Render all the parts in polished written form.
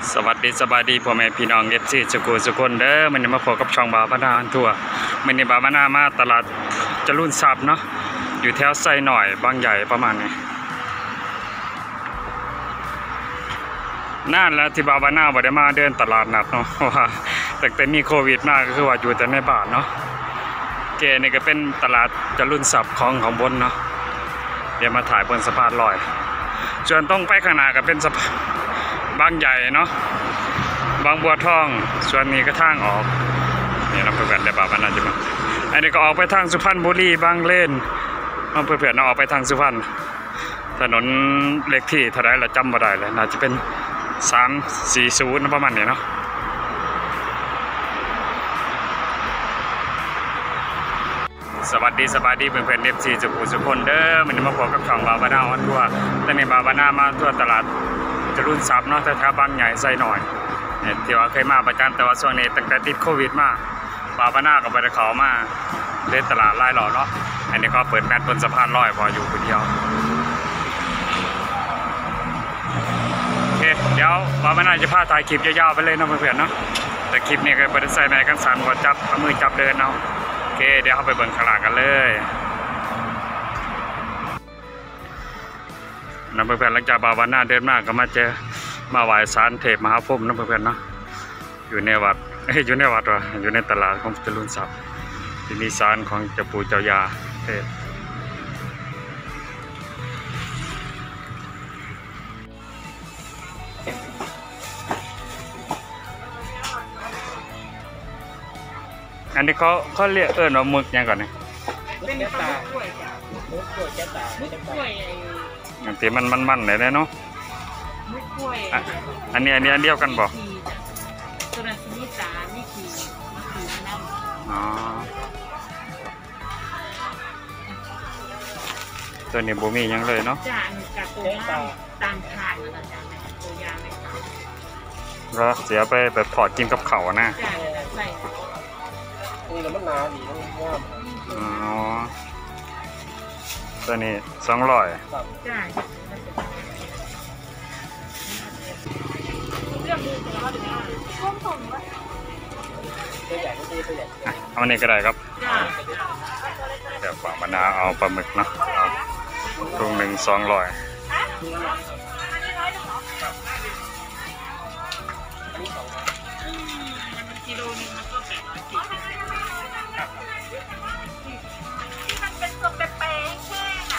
สวัสดีสบายดีพ่อแม่พี่น้องเอฟซีสุคนเด้อมันจะมาพบกับช่องบ่าวบ้านนาทัวร์มันนี่บ่าวบ้านนามาตลาดจรุ่นทรัพย์เนาะอยู่แถวไซหน่อยบางใหญ่ประมาณนี้นานแล้วที่บ่าวบ้านนาบ่ได้มาเดินตลาดนัดเนาะเพราะว่าตั้งแต่มีโควิดมาก็คือว่าอยู่แต่ในบ้านเนาะเกนี่ก็เป็นตลาดจรุ่นทรัพย์ของบนเนาะเดี๋ยวมาถ่ายบนสะพานลอยส่วนต้องไปข้างหน้าก็เป็นสะพานบางใหญ่เนาะบางบัวทองส่วนนี้ก็ทางออกนี่เราเพื่อนได้บ่าวบ้านนาจะมาอันนี้ก็ออกไปทางสุพรรณบุรีบางเลนเราเพื่อนออกไปทางสุพรรณถนนเลขที่เท่าไรเราจำไม่ได้เลยน่าจะเป็น340ประมาณนี้เนาะสวัสดีเพื่อนๆ FC สุคนเด้อมันมาพบกับช่องบ่าวบ้านนาออนทัวร์ตอนนี้บ่าวบ้านนามาทั่วตลาดจรุ่นทรัพย์เนาะแถวบางใหญ่ไซหน่อยที่ว่าเคยมาประจำแต่ว่าช่วงนี้ตั้งแต่ติดโควิดมาบ่าวบ้านนาก็ไปเขามาเดินตลาดไล่หล่อเนาะอันนี้ก็เปิดแมตช์บนสะพานลอยพออยู่คนเดียวโอเคเดี๋ยวบ่าวบ้านนาจะพาถ่ายคลิปยาวๆไปเลยเนาะเพื่อนๆเนาะแต่คลิปนี้ก็เปิดใส่แม่กันสั่นกว่าจับมือจับเดินเอาโอเคเดี๋ยวเข้าไปเบิ่งข้างหลังกันเลยน้ำเพื่อนๆหลังจากบ่าวบ้านนาเดินมากก็มาเจอมาไหว้ศาลเทพมหาพรหมน้ำเพื่อนๆเนาะอยู่ในวัดอยู่ในวัดวะอยู่ในตลาดของจรุ่นทรัพย์ที่มีศาลของเจ้าปู่เจ้ายาเทพอันนี้เขาเรียกว่าหมึกยังก่อนเนี่ยเป็นปลาหมึกกล้วยจ้ะหมึกกล้วยจ้ะตาหมึกกล้วยอย่างที่มันเลยเนาะหมึกกล้วยอันนี้เดียวกันบ่ตัวนั้นมีตามีขีน้ำอ๋อตัวนี้บ่มียังเลยเนาะจ้ะกับตัวตามทานนะจ๊ะตัวยางเลยค่ะแล้วเสียไปแบบถอดกินกับเขานะจ้ะใส่นี่แล้วมันหนาดีนะง่ามอ๋อตัวนี้200 จ้ะเรื่องมือตัวเดียวก้มผมวะตัวใหญ่ก็ตัวใหญ่เอาอันนี้ก็ได้ครับเดี๋ยวฝากมานาเอาปลาหมึกเนาะเอาถุงหนึ่ง200 กิโลนึงมันก็มันเป็นตัวเป๊ะๆแค่น่ะ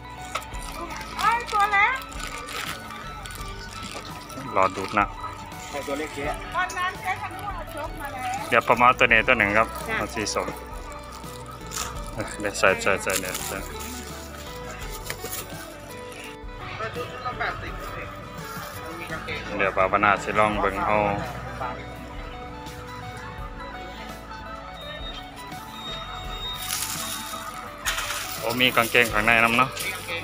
ตัวเล็กรอดูดนะตัวเล็กเยอะวันนั้นแค่ทำหัวชกมาแล้วเดี๋ยวประมาณตัวนี้ตัวหนึ่งครับเอาสีส้มเดี๋ยวใส่เนี่ยเดี๋ยวปาปนาสิลองเบิ่งเอาโอ้มีกางเกงข้างในน้ำเนาะ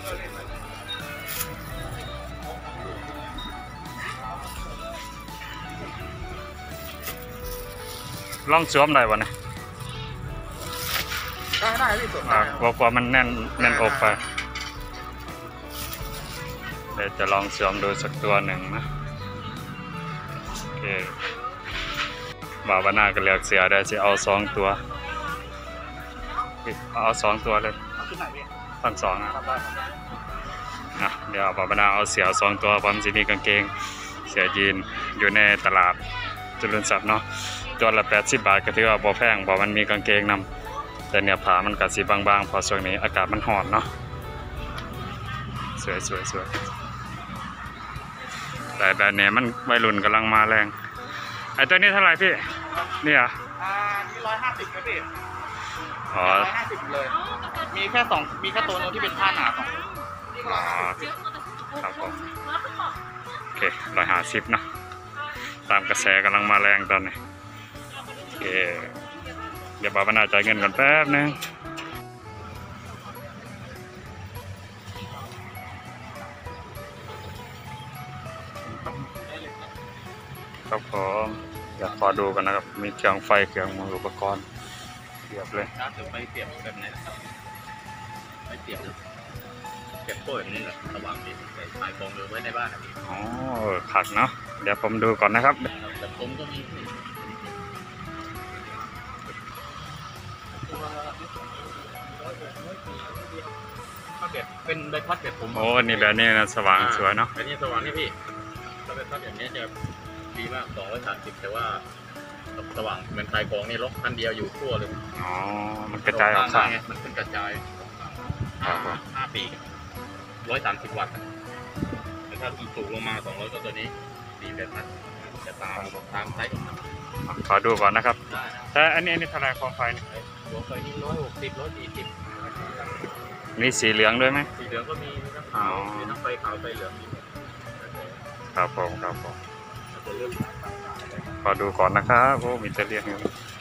ลองสวมได้บ่เนี่ยได้ที่สุดบอกว่ามันแน่นอกไปเดี๋ยวจะลองสวมดูสักตัวหนึ่งนะโอเคบ่าวบ้านนาก็เลือกเสียได้สิเอา2ตัวเอา2ตัวเลยตั้ง2นะเดี๋ยวบ่าวบ้านนาเอาเสีย2ตัวพร้อมสิมีกางเกงเสียยีนอยู่ในตลาดจรุ่นทรัพย์เนาะตัวละ80 บาทก็ถือว่าบ่แพงบ่มันมีกางเกงนำแต่เนี่ยผ้ามันก็สิบางๆพอช่วงนี้อากาศมันร้อนเนาะสวยแต่แบบนี้มันวัยรุ่นกำลังมาแรงไอ้ตัวนี้เท่าไหร่พี่นี่อ่ะนี่150ครับพี่อ๋อ 150เลยมีแค่ตัวนึงที่เป็นผ้าหนา2 อ๋อครับผมโอเค150เนาะตามกระแสกำลังมาแรงตอนนี้โอเคเดี๋ยวบ่าวบ้านนาจ่ายเงินก่อนแป๊บนึงครับผมอยากขอดูกันนะครับมีเครื่องไฟเครื่องมืออุปกรณ์เทียบเลยไปเปรียบแบบไหนนะครับไปเปรียบโป้ยนี่แหละระหว่างที่ไปขายของหรือไว้ในบ้านอ๋อขัดเนาะเดี๋ยวผมดูก่อนนะครับแต่ผมก็มีถ้าแบบเป็นใบพัดแบบผมโอ้นี่แบบนี้นะสว่างสวยเนาะอันนี้สว่างนี่พี่ถ้าใบพัดแบบนี้จะดีมาก230แต่ว่าสว่างเหมือนสายกองนี่ล็อกคันเดียวอยู่ทั่วเลยอ๋อมันกระจายออกข้างไงมันเป็นกระจายครับผม 5 ปี130 วัตต์แต่ถ้าสูงลงมา200ก็ตัวนี้ดีแบบนั้นจะตามไซส์ของมันขอดูก่อนนะครับได้นะแต่อันนี้เท่าไหร่ความไฟนี่หัวไฟนี่160 140 มีสีเหลืองด้วยไหมสีเหลืองก็มีทั้งขาวมีทั้งไฟขาวไฟเหลืองมีหมดครับผมครับผมจะเลือกขอดูก่อนนะครับโอ้มีแต่เรียกอยู่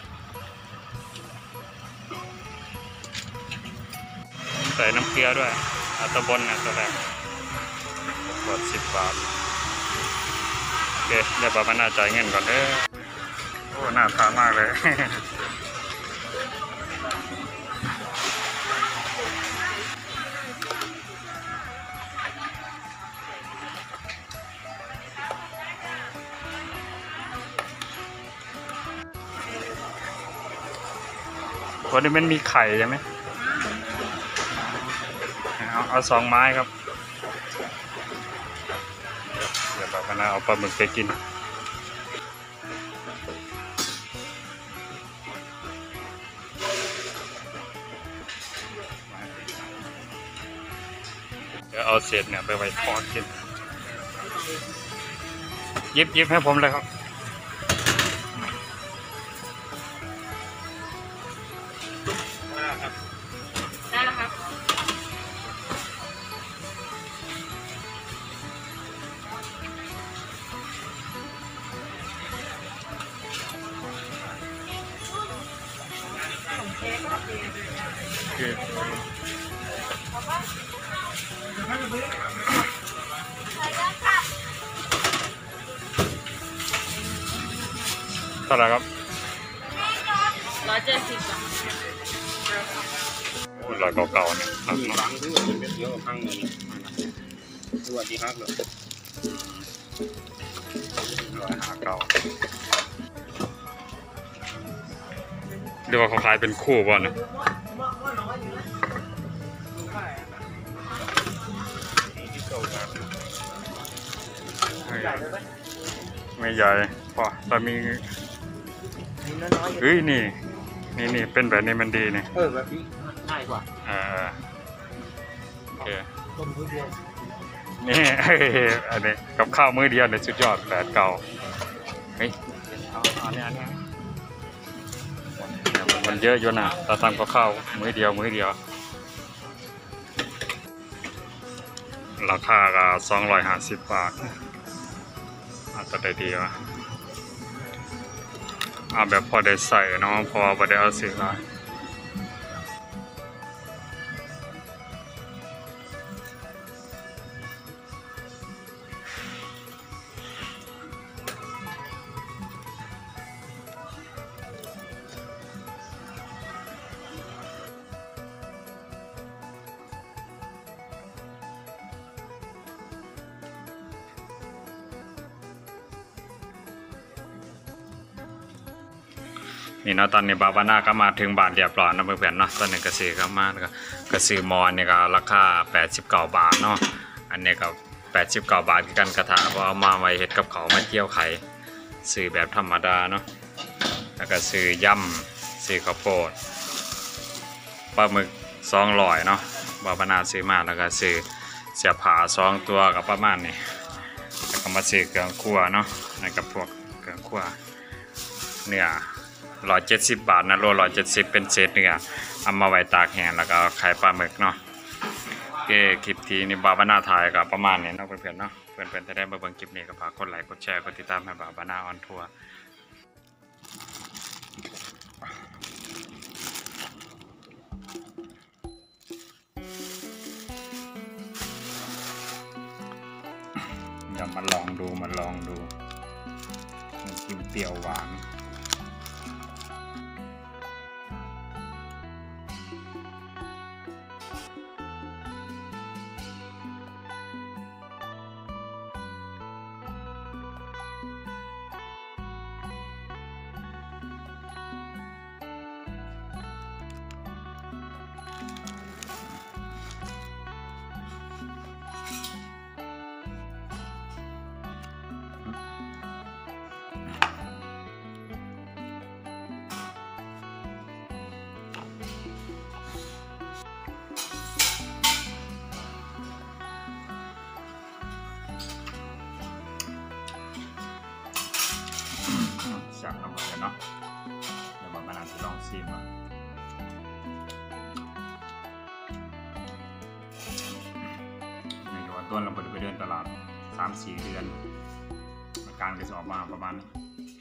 ใส่น้ำเกลือด้วยอัตบนนะตัวแรกกด10 บาทโอเคเดี๋ยวป้ามันน่าจ่ายเงินก่อนเด้อโอ้น่าทานมากเลย วันนี้มันมีไข่ใช่ไหมเอา2 ไม้ครับ เดี๋ยวแบบนั้นเอาปลาหมึกไปกิน เดี๋ยวเอาเศษเนี่ยไปไว้ทอดกินยิบให้ผมเลยครับได้แล้วครับเท่าไหร่ครับ 170 จ้ะโอ้ย100เก่าๆเนี่ยครับมีบางที่ว่าเป็นเยอะข้างนี้สวัสดีครับเลย 150 เก่าเรียกว่าเขาขายเป็นคู่บ่นะไม่ใหญ่พอแต่มีน้อยเฮ้ยนี่เป็นแบบนี้มันดีนี่แบบนี้ง่ายกว่าโอเคต้มทุเรียนนี่ อันนี้กับข้าวมื้อเดียวเนี่ยสุดยอด8 เก่าเฮ้ยเอาอันนี้เนี่ยมันเยอะอยู่นะเราทำกับข้าวมื้อเดียวราคาก็250 บาทอาจจะได้ดีวะเอาแบบพอได้ใส่เนาะพอบ่ได้เอาสิหลาย นี่เนาะตอนนี้บาบาน่าก็มาถึงบ้านเรียบร้อยนะเพื่อนๆเนาะตอนนี้ก็ซื้อเข้ามาแล้วก็ซื้อมอนนี่ก็ราคา89 บาทเนาะอันนี้ก็89 บาทคือกันกระทะเพราะเอามาไว้เฮ็ดกับเขาวมาเจียวไข่ซื้อแบบธรรมดาเนาะแล้วก็ซื้อย่ำซื้อข้าวโพดปลาหมึก200เนาะบาบาน่าซื้อมาแล้วก็ซื้อเสียผ้า2 ตัวกับประมาณนี้แล้วก็มาซื้อเครื่องครัวเนาะแล้วก็พวกเครื่องครัวเนื้อ170 บาทนะโล170เป็นเศษเนื้อเอามาไว้ตากแห้งแล้วก็ไข่ปลาหมึกเนาะโอเคคลิปที่นี่บาบาน่าถ่ายก็ประมาณนี้เนาะเพื่อนๆเนาะเพื่อนๆถ้าได้มาเบิ่งคลิปนี้ก็ฝากกดไลค์กดแชร์กดติดตามให้บาบาน่าออนทัวร์เดี๋ยวมาลองดูมันกินเปรี้ยวหวานจับน้ำมันเนาะเดี๋ยวมันอาจจะลองชิมในตัวต้นเราไปเดินตลาด 3-4 เดือนอาการก็จะออกมาประมาณนี้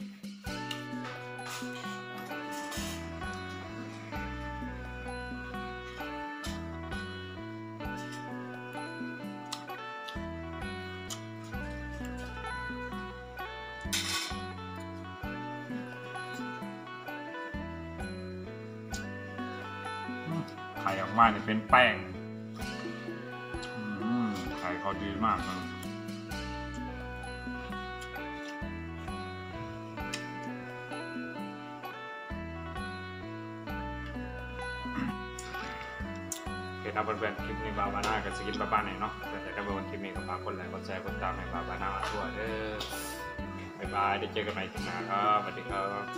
ไข่ออกมาเนี่ยเป็นแป้งไข่เขาดีมากนะเห็นเอาเพื่อนๆคลิปนี้บาบาน่ากับสกินบ้านๆหน่อยเนาะแต่ถ้าเป็นคลิปนี้ก็ฝากกดไลค์กดแชร์กดติดตามให้บาบาน่าทั่วเด้อบ๊ายบายได้เจอกันใหม่คลิปหน้าครับสวัสดีครับ